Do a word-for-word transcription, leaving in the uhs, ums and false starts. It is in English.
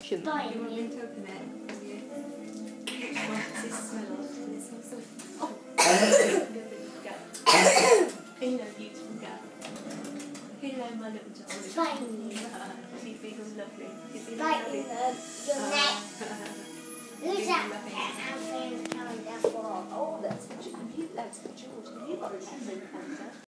reflection. Bite you want me to open it? Have you? Which one does this smell of? Does it smell so... Oh! Hello, beautiful girl. Hello, my little darling. Biting you. She feels lovely. She feels Biting lovely. your neck. Who's that? Lovely. I'm coming down for. Oh, that's, that's George. Have you got a temporary cancer?